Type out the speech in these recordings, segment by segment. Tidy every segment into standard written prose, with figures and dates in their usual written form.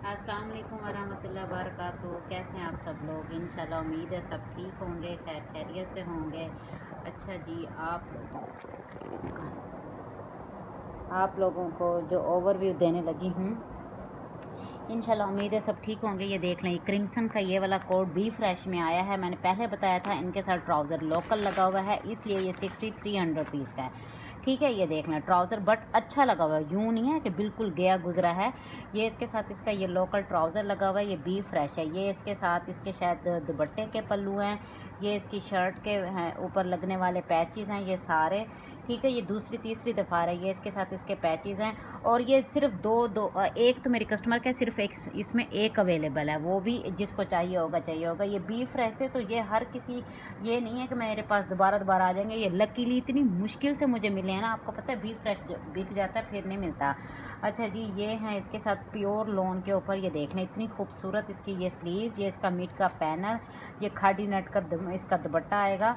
अस्सलाम वालेकुम वरहमतुल्लाहि वबरकातुहू। कैसे हैं आप सब लोग? इंशाल्लाह उम्मीद है सब ठीक होंगे, खैर खैरियत से होंगे। अच्छा जी, आप लोगों को जो ओवरव्यू देने लगी हूँ, इंशाल्लाह उम्मीद है सब ठीक होंगे। ये देख लें, ये क्रिम्सन का ये वाला कोट बी फ्रेश में आया है। मैंने पहले बताया था इनके साथ ट्राउज़र लोकल लगा हुआ है, इसलिए ये 6300 रुपीज़ का है। ठीक है, ये देख लें ट्राउज़र बट अच्छा लगा हुआ है, यूँ नहीं है कि बिल्कुल गया गुजरा है। ये इसके साथ इसका ये लोकल ट्राउज़र लगा हुआ है, ये बी फ्रेश है। ये इसके साथ इसके शायद दुपट्टे के पल्लू हैं, ये इसकी शर्ट के ऊपर लगने वाले पैचेस हैं, ये सारे। ठीक है, ये दूसरी तीसरी दफ़ा है ये इसके साथ इसके पैचेस हैं। और ये सिर्फ एक तो मेरी कस्टमर का सिर्फ एक इसमें एक अवेलेबल है, वो भी जिसको चाहिए होगा। ये बी फ्रेश थे, तो ये हर किसी, ये नहीं है कि मेरे पास दोबारा आ जाएंगे। ये लकीली इतनी मुश्किल से मुझे मिले हैं ना, आपको पता है बी फ्रेश बिक जाता है फिर नहीं मिलता। अच्छा जी, ये हैं इसके साथ प्योर लॉन के ऊपर, ये देख लें इतनी खूबसूरत इसकी ये स्लीव्स, ये इसका मीट का पैनल, ये खाड़ी नट का इसका दुपट्टा आएगा।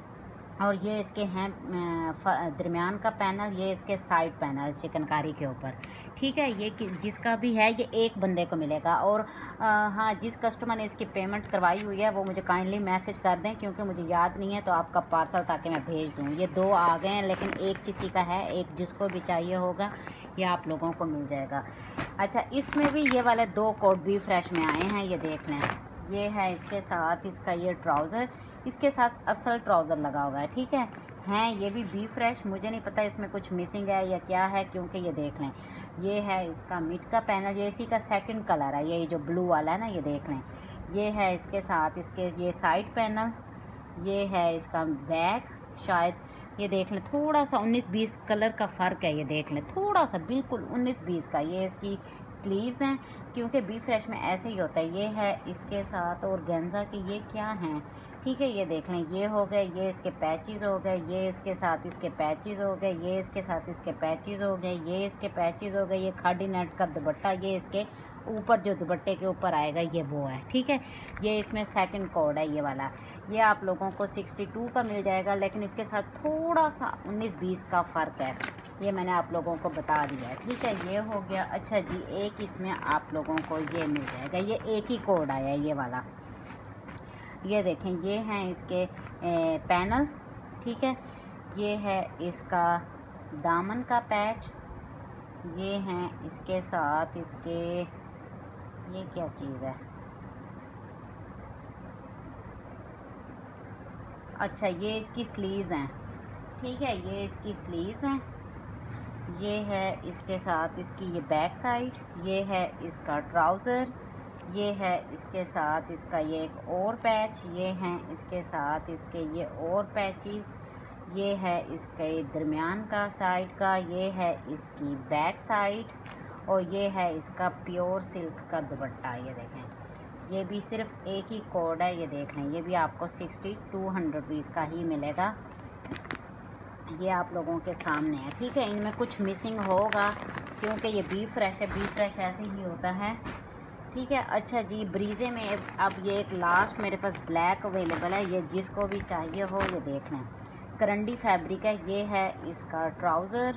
और ये इसके हैं दरमियान का पैनल, ये इसके साइड पैनल चिकनकारी के ऊपर। ठीक है, ये जिसका भी है ये एक बंदे को मिलेगा। और हाँ, जिस कस्टमर ने इसकी पेमेंट करवाई हुई है वो मुझे काइंडली मैसेज कर दें, क्योंकि मुझे याद नहीं है तो आपका पार्सल ताकि मैं भेज दूँ। ये दो आ गए हैं, लेकिन एक किसी का है, एक जिसको भी चाहिए होगा ये आप लोगों को मिल जाएगा। अच्छा, इसमें भी ये वाले दो कोट भी फ्रेश में आए हैं, ये देख लें। ये है इसके साथ इसका ये ट्राउज़र, इसके साथ असल ट्राउज़र लगा हुआ है। ठीक है, हैं ये भी बी फ्रेश, मुझे नहीं पता इसमें कुछ मिसिंग है या क्या है, क्योंकि ये देख लें ये है इसका मिड का पैनल, ये इसी का सेकंड कलर है, ये जो ब्लू वाला है ना, ये देख लें। ये है इसके साथ इसके ये साइड पैनल, ये है इसका बैक, शायद ये देख लें थोड़ा सा 19-20 कलर का फ़र्क है, ये देख लें थोड़ा सा बिल्कुल 19-20 का। ये इसकी स्लीव्स हैं, क्योंकि बी फ्रेश में ऐसे ही होता है। ये है इसके साथ और गेंजा के ये क्या हैं। ठीक है, ये देख लें ये हो गए, ये इसके पैचेस हो गए, ये इसके साथ इसके पैचेस हो गए, ये इसके साथ इसके पैचेस हो गए, ये इसके पैचेस हो गए। ये खाड़ी नेट का दुपट्टा, ये इसके ऊपर जो दुपट्टे के ऊपर आएगा ये वो है। ठीक है, ये इसमें सेकंड कोड है ये वाला, ये आप लोगों को 62 का मिल जाएगा, लेकिन इसके साथ थोड़ा सा 19-20 का फ़र्क है, ये मैंने आप लोगों को बता दिया है। ठीक है, ये हो गया। अच्छा जी, एक इसमें आप लोगों को ये मिल जाएगा, ये एक ही कोड आया है ये वाला, ये देखें ये हैं इसके पैनल। ठीक है, ये है इसका दामन का पैच, ये हैं इसके साथ इसके, ये क्या चीज़ है, अच्छा ये इसकी स्लीव्स हैं। ठीक है, ये इसकी स्लीव्स हैं, ये है इसके साथ इसकी ये बैक साइड, ये है इसका ट्राउज़र, ये है इसके साथ इसका ये एक और पैच, ये हैं इसके साथ इसके ये और पैचेस, ये है इसके दरमियान का साइड का, ये है इसकी बैक साइड, और ये है इसका प्योर सिल्क का दुपट्टा। ये देखें, ये भी सिर्फ एक ही कोड है, ये देख लें ये भी आपको 6200 रुपीज़ का ही मिलेगा। ये आप लोगों के सामने है। ठीक है, इनमें कुछ मिसिंग होगा क्योंकि ये बी फ्रेश है, बी फ्रेश ऐसे ही होता है। ठीक है, अच्छा जी, ब्रीज़े में अब ये एक लास्ट मेरे पास ब्लैक अवेलेबल है, ये जिसको भी चाहिए हो ये देख लें। करंडी फैब्रिक है, ये है इसका ट्राउज़र,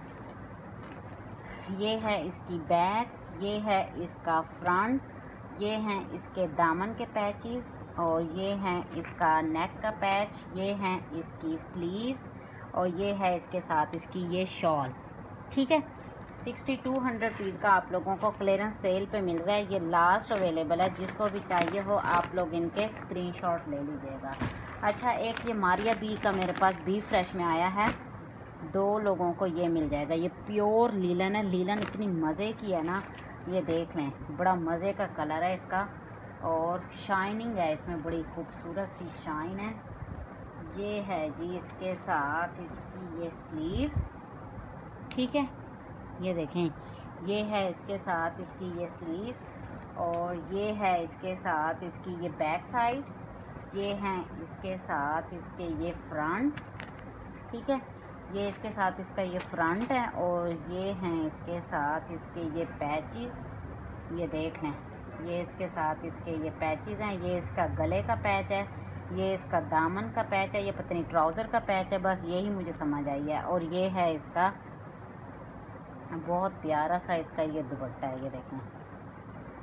ये है इसकी बैक, ये है इसका फ्रंट, ये हैं इसके दामन के पैचेस, और ये हैं इसका नेक का पैच, ये हैं इसकी स्लीव्स, और ये है इसके साथ इसकी ये शॉल। ठीक है, 6200 रुपीज़ का आप लोगों को क्लियरेंस सेल पे मिल रहा है, ये लास्ट अवेलेबल है, जिसको भी चाहिए हो आप लोग इनके स्क्रीनशॉट ले लीजिएगा। अच्छा, एक ये मारिया बी का मेरे पास बी फ्रेश में आया है, दो लोगों को ये मिल जाएगा। ये प्योर लीलन है, लीलन इतनी मज़े की है ना, ये देख लें बड़ा मज़े का कलर है इसका, और शाइनिंग है इसमें, बड़ी खूबसूरत सी शाइन है। ये है जी इसके साथ इसकी ये स्लीव्स। ठीक है, ये देखें ये है इसके साथ इसकी ये स्लीव्स, और ये है इसके साथ इसकी ये बैक साइड, ये हैं इसके साथ इसके ये फ्रंट। ठीक है, ये इसके साथ इसका ये फ्रंट है, और ये हैं इसके साथ इसके ये पैचेस, ये देख लें ये इसके साथ इसके ये पैचेस हैं। ये इसका गले का पैच है, ये इसका दामन का पैच है, ये पतनी ट्राउज़र का पैच है, बस यही मुझे समझ आई है। और ये है इसका बहुत प्यारा सा इसका ये दुपट्टा है, ये देखें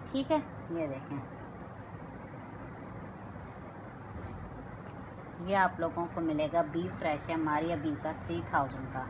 ठीक है, ये देखें, ये आप लोगों को मिलेगा बी फ्रेश है मारिया बी का 3000 का।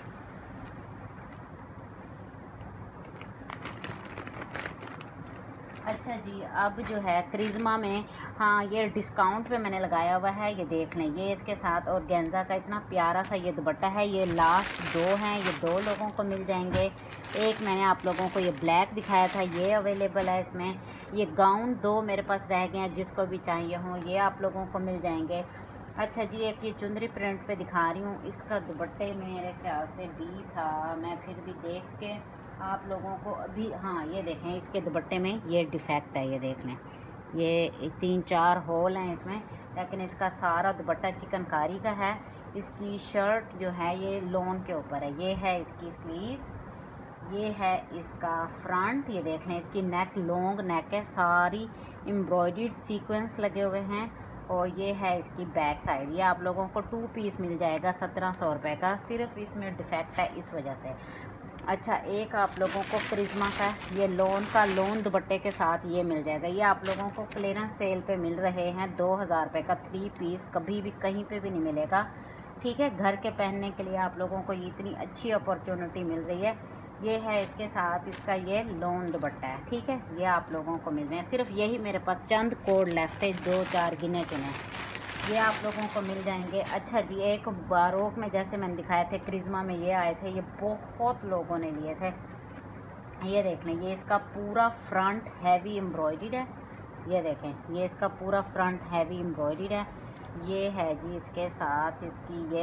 अच्छा जी, अब जो है क्रिज्मा में, हाँ ये डिस्काउंट पे मैंने लगाया हुआ है, ये देख लें, ये इसके साथ और गेंजा का इतना प्यारा सा ये दुपट्टा है। ये लास्ट 2 हैं, ये 2 लोगों को मिल जाएंगे। एक मैंने आप लोगों को ये ब्लैक दिखाया था, ये अवेलेबल है इसमें। ये गाउन 2 मेरे पास रह गए हैं, जिसको भी चाहिए हो ये आप लोगों को मिल जाएंगे। अच्छा जी, एक ये चुंदरी प्रिंट पे दिखा रही हूँ, इसका दुपट्टे मेरे ख्याल से बी था, मैं फिर भी देख के आप लोगों को अभी, हाँ ये देखें, इसके दुपट्टे में ये डिफेक्ट है, ये देख लें, ये 3-4 होल हैं इसमें, लेकिन इसका सारा दुपट्टा चिकनकारी का है। इसकी शर्ट जो है ये लोन के ऊपर है, ये है इसकी स्लीव्स, ये है इसका फ्रंट, ये देख लें, इसकी नेक लॉन्ग नेक है, सारी एम्ब्रॉयडर्ड सीक्वेंस लगे हुए हैं। और ये है इसकी बैक साइड। ये आप लोगों को 2 पीस मिल जाएगा 1700 रुपये का, सिर्फ इसमें डिफेक्ट है इस वजह से। अच्छा, एक आप लोगों को क्रिज्मा का ये लोन का लोन दुपट्टे के साथ ये मिल जाएगा। ये आप लोगों को क्लियरेंस सेल पे मिल रहे हैं 2000 रुपये का 3 पीस, कभी भी कहीं पे भी नहीं मिलेगा। ठीक है, घर के पहनने के लिए आप लोगों को इतनी अच्छी अपॉर्चुनिटी मिल रही है। ये है इसके साथ इसका ये लोन दुपट्टा है। ठीक है, ये आप लोगों को मिल रहे हैं, सिर्फ यही मेरे पास चंद कोड लेफ्ट है, 2-4 गिने चुने, ये आप लोगों को मिल जाएंगे। अच्छा जी, एक बारोक में जैसे मैंने दिखाए थे, क्रिज्मा में ये आए थे, ये बहुत लोगों ने लिए थे। ये देख लें, ये इसका पूरा फ्रंट हैवी एम्ब्रॉयडर्ड है, ये देखें, ये इसका पूरा फ्रंट हैवी एम्ब्रॉयडर्ड है। ये है जी इसके साथ इसकी ये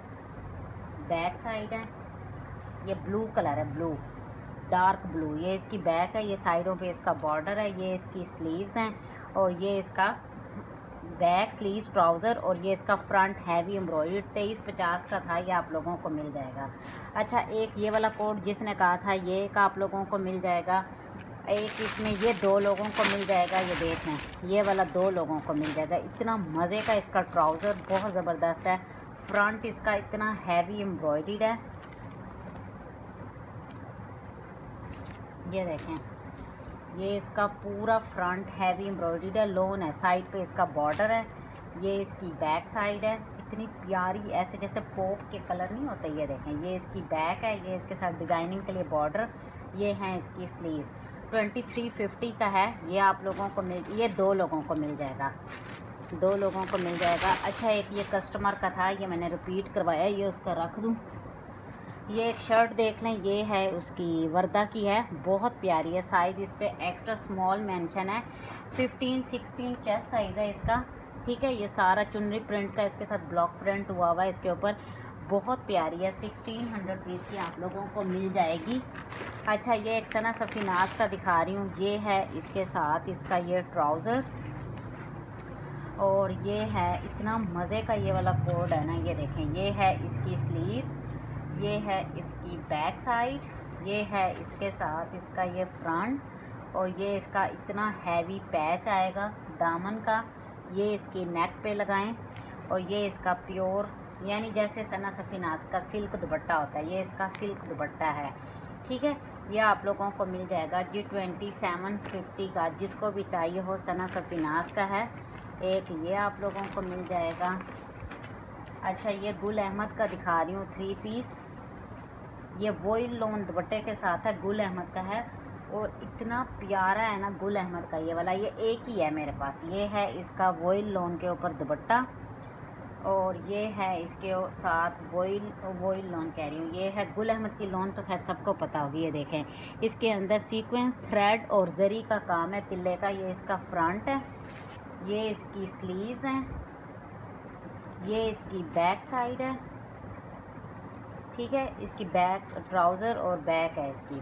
बैक साइड है, ये ब्लू कलर है, ब्लू डार्क ब्लू, ये इसकी बैक है, ये साइडों पे इसका बॉर्डर है, ये इसकी स्लीव्स हैं, और ये इसका बैक स्लीव्स ट्राउज़र, और ये इसका फ्रंट हैवी एम्ब्रॉयडर्ड 2350 का था, ये आप लोगों को मिल जाएगा। अच्छा, एक ये वाला कोड जिसने कहा था ये का आप लोगों को मिल जाएगा, एक इसमें ये 2 लोगों को मिल जाएगा, ये देख लें, ये वाला 2 लोगों को मिल जाएगा। इतना मज़े का इसका ट्राउज़र बहुत ज़बरदस्त है, फ्रंट इसका इतना हैवी एम्ब्रॉयडर्ड है, ये देखें, ये इसका पूरा फ्रंट हैवी एम्ब्रॉयडर्ड है, लोन है, साइड पे इसका बॉर्डर है, ये इसकी बैक साइड है, इतनी प्यारी, ऐसे जैसे पोप के कलर नहीं होते, ये देखें, ये इसकी बैक है, ये इसके साथ डिज़ाइनिंग के लिए बॉर्डर, ये हैं इसकी स्लीव्स। 2350 का है, ये आप लोगों को ये 2 लोगों को मिल जाएगा, 2 लोगों को मिल जाएगा। अच्छा, एक ये कस्टमर का था, ये मैंने रिपीट करवाया, ये उसका रख दूँ। ये एक शर्ट देख लें, ये है उसकी वर्दा की है, बहुत प्यारी है, साइज़ इस पर एक्स्ट्रा स्मॉल मेंशन है, 15-16 चेस्ट साइज़ है इसका। ठीक है, ये सारा चुनरी प्रिंट का इसके साथ ब्लॉक प्रिंट हुआ हुआ है इसके ऊपर, बहुत प्यारी है, 1600 पीस की आप लोगों को मिल जाएगी। अच्छा, ये एक सना सफ़ीनाज का दिखा रही हूँ, ये है इसके साथ इसका ये ट्राउज़र, और ये है इतना मज़े का ये वाला कोड है ना, ये देखें, ये है इसकी स्लीव्स, ये है इसकी बैक साइड, ये है इसके साथ इसका ये फ्रंट, और ये इसका इतना हैवी पैच आएगा दामन का, ये इसकी नेक पे लगाएं, और ये इसका प्योर यानी जैसे सना सफ़ीनाज का सिल्क दुपट्टा होता है, ये इसका सिल्क दुपट्टा है। ठीक है, ये आप लोगों को मिल जाएगा जी 2750 का, जिसको भी चाहिए हो, सना सफ़ीनाज का है। एक ये आप लोगों को मिल जाएगा। अच्छा, ये गुल अहमद का दिखा रही हूँ 3 पीस, ये वॉइल लोन दुपट्टे के साथ है, गुल अहमद का है, और इतना प्यारा है ना गुल अहमद का ये वाला, ये एक ही है मेरे पास, ये है इसका वॉइल लोन के ऊपर दुपट्टा, और ये है इसके साथ वॉइल लोन कह रही हूँ, ये है गुल अहमद की लोन, तो खैर सबको पता होगी। ये देखें, इसके अंदर सीक्वेंस थ्रेड और जरी का काम है तिल्ले का, ये इसका फ्रंट है, ये इसकी स्लीव्स हैं, ये इसकी बैक साइड है। ठीक है, इसकी बैक ट्राउज़र और बैक है इसकी।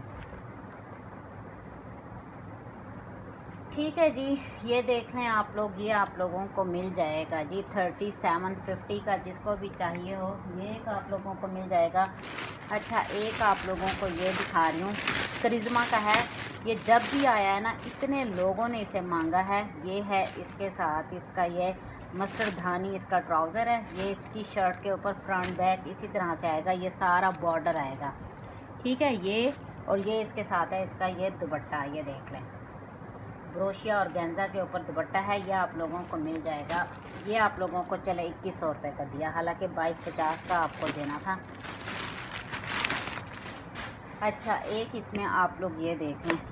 ठीक है जी, ये देख लें आप लोग, ये आप लोगों को मिल जाएगा जी 3750 का, जिसको भी चाहिए हो ये एक आप लोगों को मिल जाएगा। अच्छा, एक आप लोगों को ये दिखा रही हूँ, करिश्मा का है, ये जब भी आया है ना इतने लोगों ने इसे मांगा है। ये है इसके साथ इसका ये मस्टर्ड धानी इसका ट्राउज़र है, ये इसकी शर्ट के ऊपर फ्रंट बैक इसी तरह से आएगा, ये सारा बॉर्डर आएगा। ठीक है, ये और ये इसके साथ है इसका ये दुपट्टा, ये देख लें, ब्रोशिया और गेंजा के ऊपर दुपट्टा है। यह आप लोगों को मिल जाएगा, ये आप लोगों को चले 2100 रुपये का दिया, हालांकि 2250 का आपको देना था। अच्छा, एक इसमें आप लोग ये देख लें,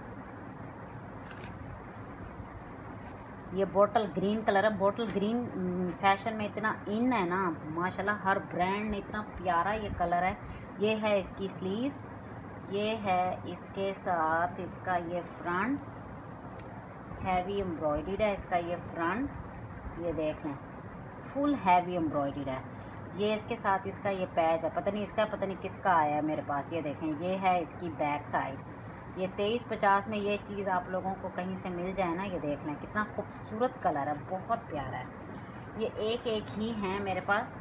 ये बोटल ग्रीन कलर है। बोटल ग्रीन फैशन में इतना इन है ना माशाल्लाह, हर ब्रांड ने इतना प्यारा ये कलर है। ये है इसकी स्लीव्स, ये है इसके साथ इसका ये फ्रंट, हैवी एम्ब्रॉयडर्ड है इसका ये फ्रंट, ये देख लें फुल हैवी एम्ब्रॉयडर्ड है। ये इसके साथ इसका ये पैच है, पता नहीं इसका पता नहीं किसका आया है मेरे पास। ये देखें, ये है इसकी बैक साइड। ये 2350 में ये चीज़ आप लोगों को कहीं से मिल जाए ना, ये देख लें कितना खूबसूरत कलर है, बहुत प्यारा है। ये एक एक ही है मेरे पास।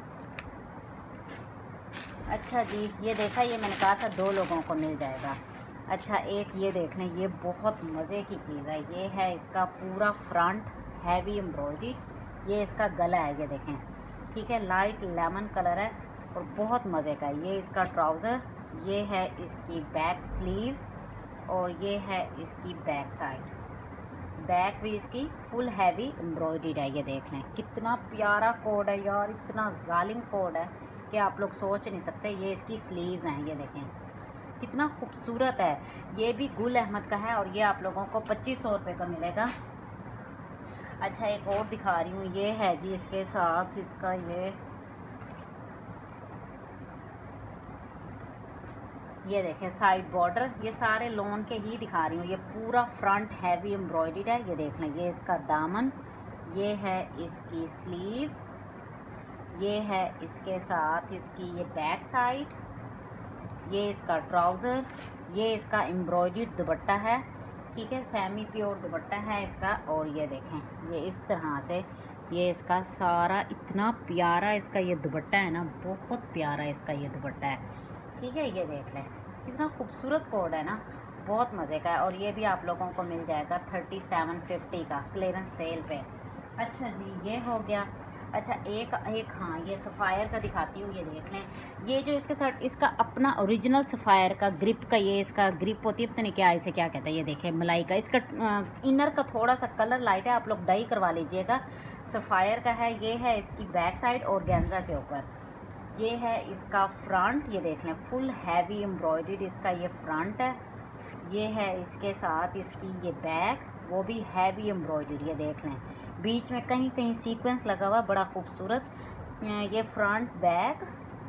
अच्छा जी, ये देखा, ये मैंने कहा था 2 लोगों को मिल जाएगा। अच्छा, एक ये देख लें, ये बहुत मज़े की चीज़ है। ये है इसका पूरा फ्रंट हैवी एम्ब्रॉयडरी, ये इसका गला है, ये देखें, ठीक है, लाइट लेमन कलर है और बहुत मज़े का है। ये इसका ट्राउज़र, ये है इसकी बैक स्लीव्स और ये है इसकी बैक साइड। बैक भी इसकी फुल हैवी एम्ब्रॉयडर्ड है। ये देख लें कितना प्यारा कोड है यार, इतना जालिम कोड है कि आप लोग सोच नहीं सकते। ये इसकी स्लीव्स हैं, ये देखें कितना खूबसूरत है। ये भी गुल अहमद का है और ये आप लोगों को 2500 रुपये का मिलेगा। अच्छा, एक और दिखा रही हूँ, ये है जी इसके साथ इसका ये देखें साइड बॉर्डर, ये सारे लॉन के ही दिखा रही हूँ। ये पूरा फ्रंट हैवी एम्ब्रॉयडर्ड है, ये देख लें, ये इसका दामन, ये है इसकी स्लीव्स, ये है इसके साथ इसकी ये बैक साइड, ये इसका ट्राउज़र, ये इसका एम्ब्रॉयडर्ड दुपट्टा है, ठीक है, सेमी प्योर दुपट्टा है इसका। और ये देखें, ये इस तरह से ये इसका सारा इतना प्यारा इसका ये दुपट्टा है ना, बहुत प्यारा इसका ये दुपट्टा है, ठीक है। ये देख लें कितना खूबसूरत कोड है ना, बहुत मज़े का है। और ये भी आप लोगों को मिल जाएगा 3750 का क्लियरेंस सेल पे। अच्छा जी, ये हो गया। अच्छा, एक हाँ, ये सफ़ायर का दिखाती हूँ, ये देख लें, ये जो इसके साथ इसका अपना ओरिजिनल सफ़ायर का ग्रिप का ये इसका ग्रिप होती है, पता नहीं क्या इसे क्या कहता है। ये देखें मलाई का, इसका इनर का थोड़ा सा कलर लाइट है, आप लोग डाई करवा लीजिएगा। सफ़ायर का है, ये है इसकी बैक साइड और गेंजा के ऊपर, ये है इसका फ्रंट, ये देख लें फुल हैवी एम्ब्रॉयडर्ड इसका ये फ्रंट है। ये है इसके साथ इसकी ये बैक, वो भी हैवी एम्ब्रॉयडर्ड, ये देख लें बीच में कहीं कहीं सीक्वेंस लगा हुआ, बड़ा खूबसूरत। ये फ्रंट बैक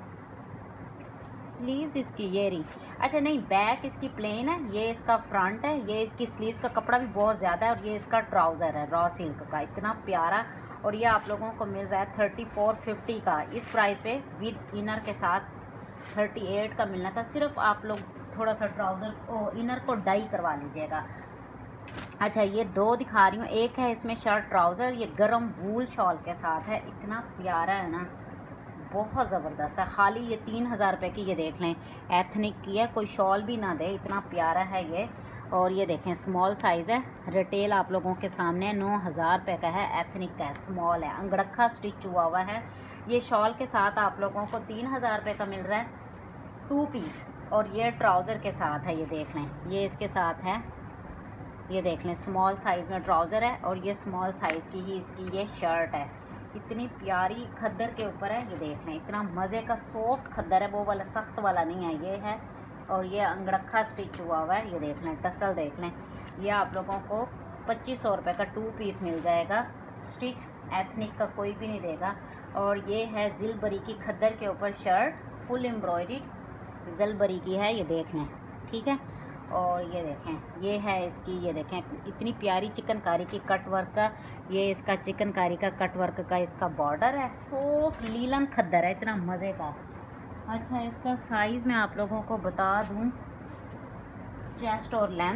स्लीव्स इसकी ये रही। अच्छा नहीं, बैक इसकी प्लेन है, ये इसका फ्रंट है, ये इसकी स्लीव्स का कपड़ा भी बहुत ज़्यादा है और ये इसका ट्राउज़र है रॉ सिल्क का, इतना प्यारा। और ये आप लोगों को मिल रहा है 3450 का, इस प्राइस पे विद इनर के साथ 38 का मिलना था। सिर्फ आप लोग थोड़ा सा ट्राउज़र और इनर को डाई करवा लीजिएगा। अच्छा, ये 2 दिखा रही हूँ, एक है इसमें शर्ट ट्राउज़र, ये गरम वूल शॉल के साथ है, इतना प्यारा है ना, बहुत ज़बरदस्त है। खाली ये 3000 रुपये की, ये देख लें एथनिक की है, कोई शॉल भी ना दे, इतना प्यारा है ये। और ये देखें स्मॉल साइज़ है, रिटेल आप लोगों के सामने 9000 रुपये का है, एथनिक का है, स्मॉल है, अंगड़खा स्टिच हुआ हुआ है। ये शॉल के साथ आप लोगों को 3000 रुपये का मिल रहा है 2 पीस। और ये ट्राउज़र के साथ है, ये देख लें, ये इसके साथ है, ये देख लें स्मॉल साइज़ में ट्राउज़र है और ये स्मॉल साइज़ की ही इसकी ये शर्ट है, इतनी प्यारी खद्दर के ऊपर है, ये देख लें इतना मज़े का सॉफ्ट खद्दर है, वो वाला सख्त वाला नहीं है, ये है। और ये अंगड़खा स्टिच हुआ हुआ है, ये देख लें टसल देख लें। ये आप लोगों को 2500 रुपये का 2 पीस मिल जाएगा, स्टिच एथनिक का कोई भी नहीं देगा। और ये है जिलबरी की खद्दर के ऊपर शर्ट, फुल एम्ब्रॉयडर्ड जिलबरी की है, ये देख लें, ठीक है। और ये देखें, ये है इसकी, ये देखें इतनी प्यारी चिकनकारी की कट वर्क का, ये इसका चिकनकारी का कट वर्क का इसका बॉर्डर है, सॉफ्ट लीलन खद्दर है, इतना मज़े का। अच्छा, इसका साइज़ मैं आप लोगों को बता दूं, चेस्ट और लेंथ,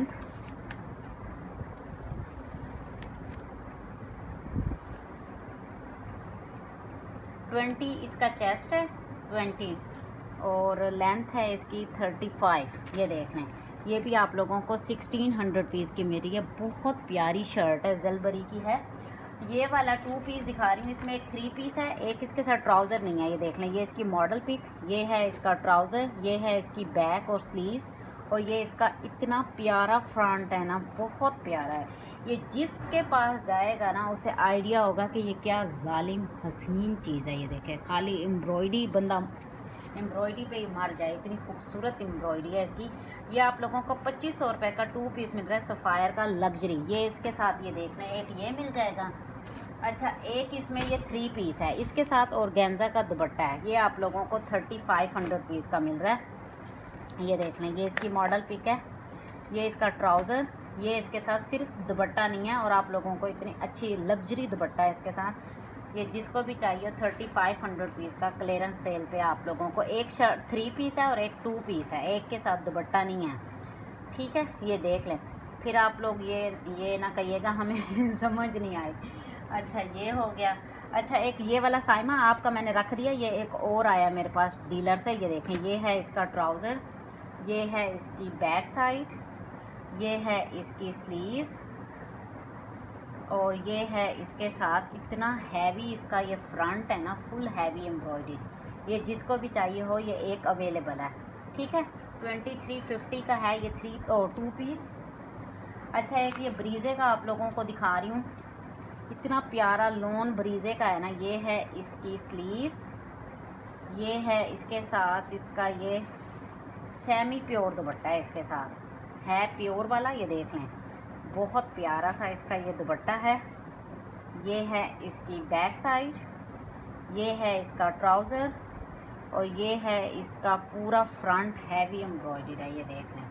ट्वेंटी इसका चेस्ट है 20 और लेंथ है इसकी 35। ये देख लें, ये भी आप लोगों को 1600 पीस की मिल रही है, बहुत प्यारी शर्ट है, जलबरी की है। ये वाला 2 पीस दिखा रही हूँ, इसमें एक 3 पीस है, एक इसके साथ ट्राउज़र नहीं है, ये देख लें, ये इसकी मॉडल पिक, ये है इसका ट्राउज़र, ये है इसकी बैक और स्लीव्स, और ये इसका इतना प्यारा फ्रंट है ना, बहुत प्यारा है। ये जिसके पास जाएगा ना उसे आइडिया होगा कि ये क्या जालिम हसीन चीज़ है। ये देखें, खाली एम्ब्रॉयडरी, बंदा एम्ब्रॉयडरी पे ही मर जाए, इतनी खूबसूरत एम्ब्रॉयडरी है इसकी। ये आप लोगों को 2500 रुपये का 2 पीस मिल रहा है सफ़ायर का लग्जरी। ये इसके साथ ये देख लें, एक ये मिल जाएगा। अच्छा, एक इसमें ये 3 पीस है, इसके साथ ऑर्गेन्जा का दुपट्टा है। ये आप लोगों को 3500 रुपीज़ का मिल रहा है। ये देख लें, ये इसकी मॉडल पिक है, ये इसका ट्राउज़र, ये इसके साथ सिर्फ दुपट्टा नहीं है और आप लोगों को इतनी अच्छी लग्जरी दुपट्टा है इसके साथ। ये जिसको भी चाहिए 3500 रुपीज़ का क्लियरेंस सेल पे आप लोगों को। एक शर्ट 3 पीस है और एक 2 पीस है, एक के साथ दुपट्टा नहीं है, ठीक है। ये देख लें, फिर आप लोग ये ना कहिएगा हमें समझ नहीं आई। अच्छा, ये हो गया। अच्छा, एक ये वाला साइमा आपका मैंने रख दिया, ये एक और आया मेरे पास डीलर से। ये देखें, ये है इसका ट्राउज़र, ये है इसकी बैक साइड, ये है इसकी स्लीव्स और ये है इसके साथ इतना हैवी इसका ये फ्रंट है ना, फुल हैवी एम्ब्रॉयडरी। ये जिसको भी चाहिए हो ये एक अवेलेबल है, ठीक है। 2350 का है ये 2 पीस। अच्छा, एक ये ब्रीज़े का आप लोगों को दिखा रही हूँ, इतना प्यारा लॉन ब्रीज़े का है ना। ये है इसकी स्लीव्स, ये है इसके साथ इसका ये सेमी प्योर दुपट्टा है, इसके साथ है प्योर वाला। ये देख लें, बहुत प्यारा सा इसका ये दुपट्टा है। ये है इसकी बैक साइड, ये है इसका ट्राउज़र और ये है इसका पूरा फ्रंट हैवी एम्ब्रॉयडरी है। ये देख लें,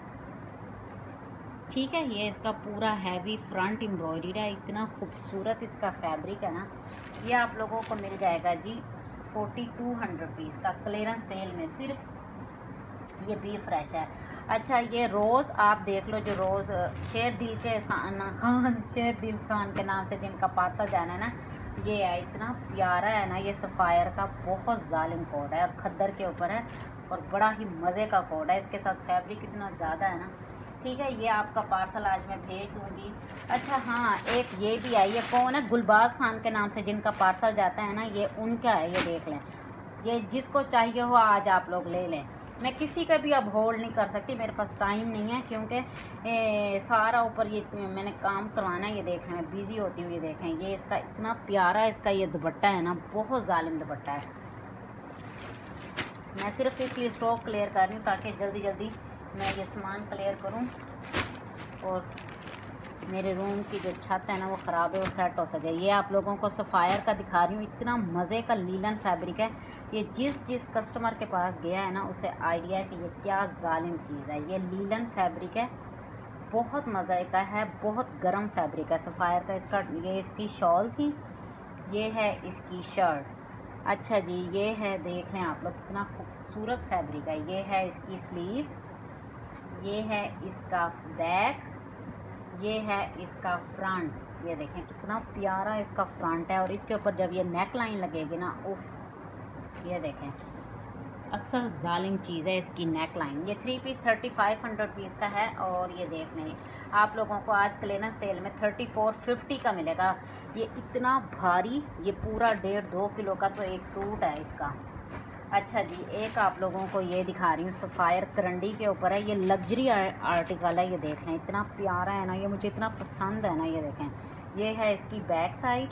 ठीक है, ये इसका पूरा हैवी फ्रंट एम्ब्रॉयडरी है। इतना खूबसूरत इसका फैब्रिक है ना। ये आप लोगों को मिल जाएगा जी 4200 रुपीज़ का क्लियरेंस सेल में, सिर्फ ये भी फ्रेश है। अच्छा, ये रोज़ आप देख लो, जो रोज़ शेर दिल खान के नाम से जिनका पार्सल जाना है ना, ये है, इतना प्यारा है ना। ये सफ़ायर का बहुत जालिम कोड है और खद्दर के ऊपर है और बड़ा ही मज़े का कोड है। इसके साथ फैब्रिक इतना ज़्यादा है ना, ठीक है। ये आपका पार्सल आज मैं भेज दूँगी। अच्छा हाँ, एक ये भी आई है, कौन है, गुलबाज खान के नाम से जिनका पार्सल जाता है ना, ये उनका है। ये देख लें, ये जिसको चाहिए हो आज आप लोग ले लें। मैं किसी का भी अब होल्ड नहीं कर सकती, मेरे पास टाइम नहीं है, क्योंकि सारा ऊपर ये मैंने काम करवाना है। ये देखें, मैं बिज़ी होती हूँ। ये देखें, ये इसका इतना प्यारा इसका ये दुपट्टा है ना, बहुत जालिम दुपट्टा है। मैं सिर्फ इसलिए स्टॉक क्लियर कर रही हूँ ताकि जल्दी जल्दी मैं ये सामान क्लियर करूँ और मेरे रूम की जो छत है ना वो ख़राब है, वो सेट हो सके। ये आप लोगों को सफ़ायर का दिखा रही हूँ, इतना मज़े का लीलन फैब्रिक है। ये जिस कस्टमर के पास गया है ना उसे आइडिया है कि ये क्या जालिम चीज़ है। ये लीलन फैब्रिक है, बहुत मज़े का है, बहुत गर्म फैब्रिक है सफ़ायर का। इसका ये इसकी शॉल थी, ये है इसकी शर्ट। अच्छा जी, ये है, देख लें आप लोग, कितना खूबसूरत फैब्रिक है। ये है इसकी स्लीव्स, ये है इसका बैक, ये है इसका फ्रंट। ये देखें, कितना प्यारा इसका फ्रंट है और इसके ऊपर जब ये नेक लाइन लगेगी ना, उफ, ये देखें, असल जालिम चीज़ है इसकी नेक लाइन। ये 3 पीस 3500 रुपीज़ का है और ये देख लें, आप लोगों को आज क्लियरेंस सेल में 3450 का मिलेगा। ये इतना भारी, ये पूरा 1.5-2 किलो का तो एक सूट है इसका। अच्छा जी, एक आप लोगों को ये दिखा रही हूँ, सफ़ायर करंडी के ऊपर है, ये लग्जरी आर्टिकल है। ये देख लें, इतना प्यारा है ना, ये मुझे इतना पसंद है ना। ये देखें, ये है इसकी बैक साइड,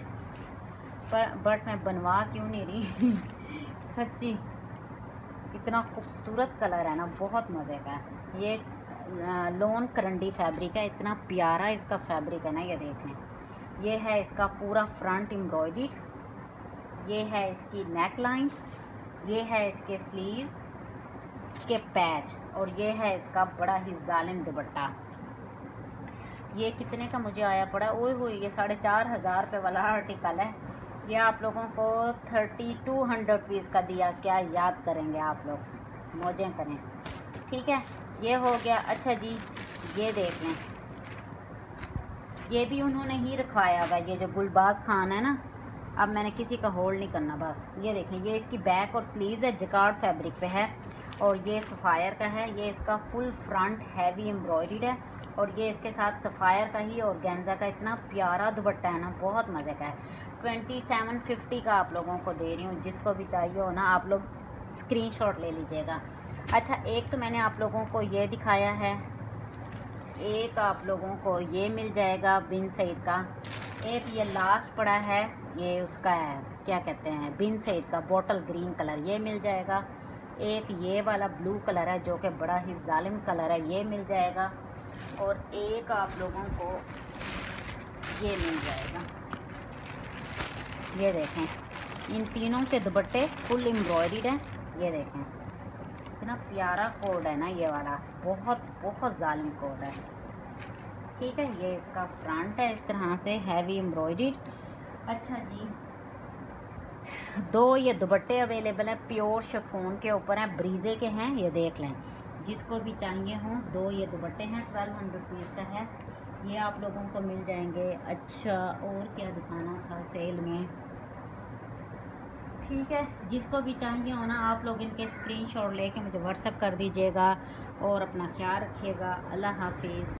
बट मैं बनवा क्यों नहीं रही सच्ची, इतना खूबसूरत कलर है ना, बहुत मज़े का है। ये लॉन करंडी फैब्रिक है, इतना प्यारा इसका फैब्रिक है ना। ये देख लें, ये है इसका पूरा फ्रंट एम्ब्रॉयडर्ड, ये है इसकी नेक लाइन, ये है इसके स्लीव्स के पैच और ये है इसका बड़ा ही जालिम दुपट्टा। ये कितने का मुझे आया पड़ा, ओए हुए, ये 4500 रुपये वाला आर्टिकल है। ये आप लोगों को 3200 रुपीज़ का दिया, क्या याद करेंगे आप लोग, मौजें करें, ठीक है। ये हो गया। अच्छा जी, ये देख लें, ये भी उन्होंने ही रखवाया हुआ, ये जो गुलबाज खान है ना, अब मैंने किसी का होल्ड नहीं करना बस। ये देखें, ये इसकी बैक और स्लीव्स है, जकार्ड फैब्रिक पे है और ये सफ़ायर का है। ये इसका फुल फ्रंट हैवी एम्ब्रॉयडर्ड है और ये इसके साथ सफ़ायर का ही और गेंजा का इतना प्यारा दुपट्टा है ना, बहुत मज़े का है। 2750 का आप लोगों को दे रही हूँ, जिसको भी चाहिए हो ना आप लोग स्क्रीनशॉट ले लीजिएगा। अच्छा, एक तो मैंने आप लोगों को ये दिखाया है, एक आप लोगों को ये मिल जाएगा बिन सईद का। एक ये लास्ट पड़ा है, ये उसका है, क्या कहते हैं, बिन सईद का बॉटल ग्रीन कलर, ये मिल जाएगा। एक ये वाला ब्लू कलर है जो कि बड़ा ही जालिम कलर है, ये मिल जाएगा। और एक आप लोगों को ये मिल जाएगा। ये देखें, इन तीनों के दुपट्टे फुल एम्ब्रॉयडर्ड है। ये देखें इतना प्यारा कोड है ना ये वाला, बहुत बहुत जालिम कोड है। ठीक है, ये इसका फ्रंट है इस तरह से हैवी एम्ब्रॉयडर्ड। अच्छा जी, दो ये दुपट्टे अवेलेबल हैं, प्योर शिफॉन के ऊपर हैं, ब्रीजे के हैं, ये देख लें। जिसको भी चाहिए हो, दो ये दुपट्टे हैं, 1200 रुपीज़ का है, ये आप लोगों को मिल जाएंगे। अच्छा, और क्या दिखाना था सेल में। ठीक है, जिसको भी चाहिए हो ना, आप लोग इनके स्क्रीनशॉट लेके मुझे व्हाट्सएप कर दीजिएगा। और अपना ख्याल रखिएगा। अल्लाह हाफिज़।